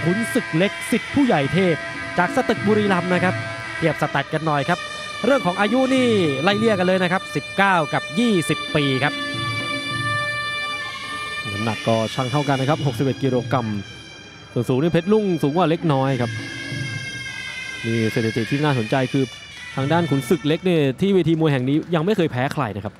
ขุนศึกเล็กสิทธิ์ผู้ใหญ่เทพจากสตึกบุรีรัมย์นะครับเทียบสแตทกันหน่อยครับเรื่องของอายุนี่ไล่เลี่ยกันเลยนะครับ19กับ20ปีครับน้ำหนักก็ช่างเท่ากันนะครับ61กิโลกรัมส่วนสูงนี่เพชรลุ่งสูงกว่าเล็กน้อยครับนี่สถิติที่น่าสนใจคือทางด้านขุนศึกเล็กเนี่ยที่เวทีมวยแห่งนี้ยังไม่เคยแพ้ใครนะครับ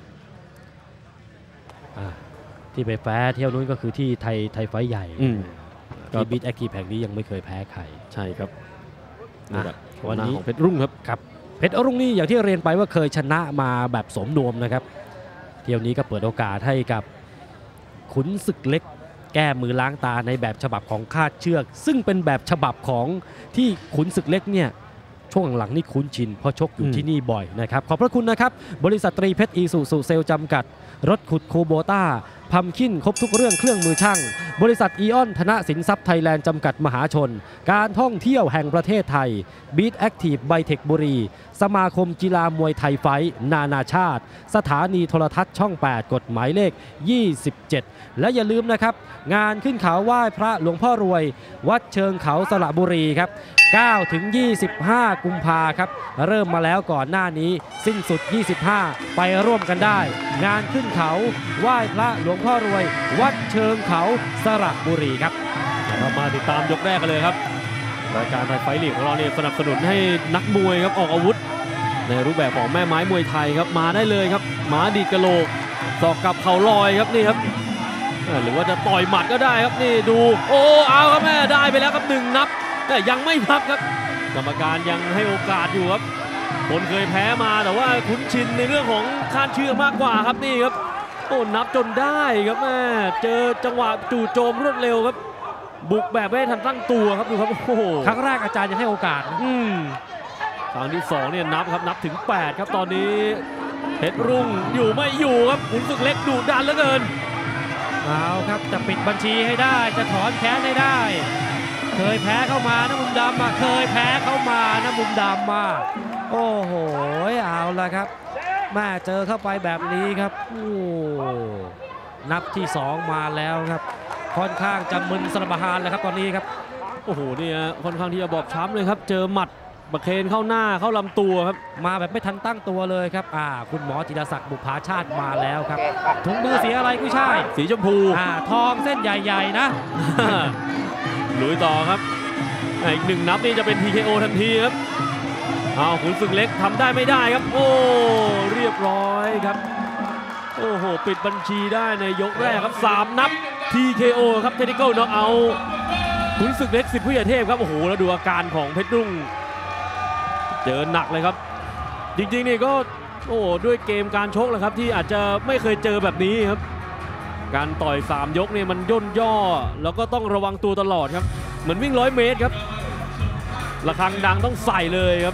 ที่ไปแพ้เที่ยวนู้นก็คือที่ไทยไฟใหญ่ที่บีทแอคทีฟแห่งนี้ยังไม่เคยแพ้ใครใช่ครับวันนี้ของเพชรรุ่งครับเพชรรุ่งนี่อย่างที่เรียนไปว่าเคยชนะมาแบบสมนวมนะครับเที่ยวนี้ก็เปิดโอกาสให้กับขุนศึกเล็กแก้มือล้างตาในแบบฉบับของคาดเชือกซึ่งเป็นแบบฉบับของที่ขุนศึกเล็กเนี่ยช่วงหลังนี่คุ้นชินเพราะชกอยู่ที่นี่บ่อยนะครับขอบพระคุณนะครับบริษัทตรีเพชรอีซูซูเซลจำกัดรถขุดโคโบต้าพัมคินครบทุกเรื่องเครื่องมือช่างบริษัทอีออนธนสินทรัพย์ไทยแลนด์จำกัดมหาชนการท่องเที่ยวแห่งประเทศไทยบีทแอคทีฟไบเทคบุรีสมาคมกีฬามวยไทยไฟนานาชาติสถานีโทรทัศน์ช่อง8กฎหมายเลข27และอย่าลืมนะครับงานขึ้นเขาไหว้พระหลวงพ่อรวยวัดเชิงเขาสระบุรีครับ9 ถึง 25 กุมภาครับเริ่มมาแล้วก่อนหน้านี้สิ้นสุด25ไปร่วมกันได้งานขึ้นเขาไหว้พระหลวงพ่อรวยวัดเชิงเขาสระบุรีครับเรามาติดตามยกแรกกันเลยครับรายการไทยไฟท์ลีกของเราเนี่ยสนับสนุนให้นักมวยครับออกอาวุธในรูปแบบของแม่ไม้มวยไทยครับมาได้เลยครับหมาดีดกะโหลกศอกกับเข่าลอยครับนี่ครับหรือว่าจะต่อยหมัดก็ได้ครับนี่ดูโอ้เอาครับแม่ได้ไปแล้วครับ1 นับแต่ยังไม่นับครับกรรมการยังให้โอกาสอยู่ครับคนเคยแพ้มาแต่ว่าคุ้นชินในเรื่องของคาดเชือกมากกว่าครับนี่ครับโอ้นับจนได้ครับแม่เจอจังหวะจู่โจมรวดเร็วครับบุกแบบไม่ทันตั้งตัวครับดูครับโอ้โหครั้งแรกอาจารย์ยังให้โอกาสครั้งที่2เนี่ยนับถึง8ครับตอนนี้เพชรรุ่งอยู่ไม่อยู่ครับขุนศึกเล็กดุดันเหลือเกินเอาครับจะปิดบัญชีให้ได้จะถอนแค้นให้ได้เคยแพ้เข้ามานะมุมดำมาเคยแพ้เข้ามานะมุมดำมาโอ้โหเอาละครับแม่เจอเข้าไปแบบนี้ครับโอ้นับที่2มาแล้วครับค่อนข้างจะมึนสระบาฮานแล้วครับตอนนี้ครับโอ้โหนี่ค่อนข้างที่จะบอบช้ำเลยครับเจอหมัดบะเคนเข้าหน้าเข้าลำตัวครับมาแบบไม่ทันตั้งตัวเลยครับคุณหมอจิรศักดิ์บุภาชาติมาแล้วครับถุงมือสีอะไรกุ้ยช่ายสีชมพูทองเส้นใหญ่ๆนะลุยต่อครับอีก1 นับนี่จะเป็น TKO ทันทีครับขุนศึกเล็กทำได้ไม่ได้ครับโอ้เรียบร้อยครับโอ้โหปิดบัญชีได้ในยกแรกครับ3 นับ TKO ครับ Technical Knockout ขุนศึกเล็กสิทธิ์ผู้ใหญ่เทพครับโอ้โหแล้วดูอาการของเพชรรุ่งเจอหนักเลยครับจริงๆนี่ก็โอ้ด้วยเกมการชกแหละครับที่อาจจะไม่เคยเจอแบบนี้ครับการต่อย3 ยกเนี่ยมันย่นย่อแล้วก็ต้องระวังตัวตลอดครับเหมือนวิ่ง100 เมตรครับระฆังดังต้องใส่เลยครับ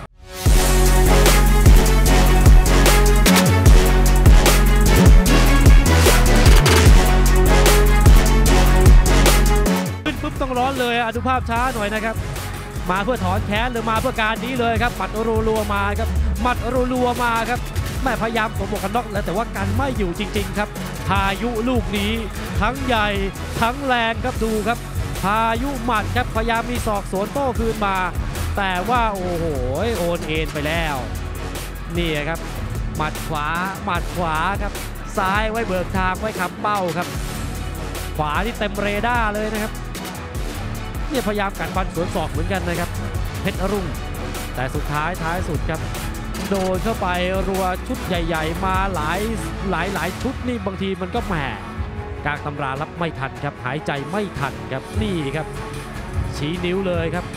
ขึ้นปุ๊บต้องร้อนเลยดูภาพช้าหน่อยนะครับมาเพื่อถอนแค้นหรือมาเพื่อการนี้เลยครับหมัดรัวๆมาครับหมัดรัวๆมาครับแม่พยายามสวมหมวกกันน็อกแล้วแต่ว่ากันไม่อยู่จริงๆครับพายุลูกนี้ทั้งใหญ่ทั้งแรงครับดูครับพายุหมัดครับพยายามมีศอกสวนโต้คืนมาแต่ว่าโอ้โหโอนเอ็นไปแล้วนี่ครับหมัดขวาครับซ้ายไว้เบิกทางไว้คำเป้าครับขวาที่เต็มเรดาร์เลยนะครับเนี่ยพยายามกัดฟันสวนศอกเหมือนกันนะครับเพชรรุ่งแต่สุดท้ายสุดครับโดนเข้าไปรัวชุดใหญ่ๆมาหลายชุดนี่บางทีมันก็แหมกลางตำรารับไม่ทันครับหายใจไม่ทันครับนี่ครับชี้นิ้วเลยครับ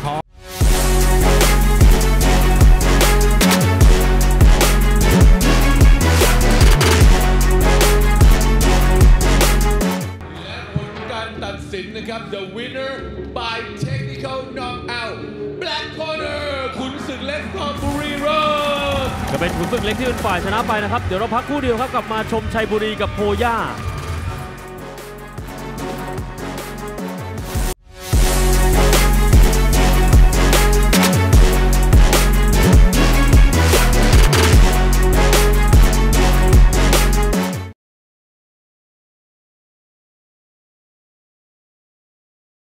ตัดสินนะครับ The winner by technical knockout Black Corner ขุนศึกเล็กของบุรีรัมย์จะเป็นขุนศึกเล็กที่เป็นฝ่ายชนะไปนะครับเดี๋ยวเราพักคู่เดียวครับกลับมาชมชัยบุรีกับโพย่า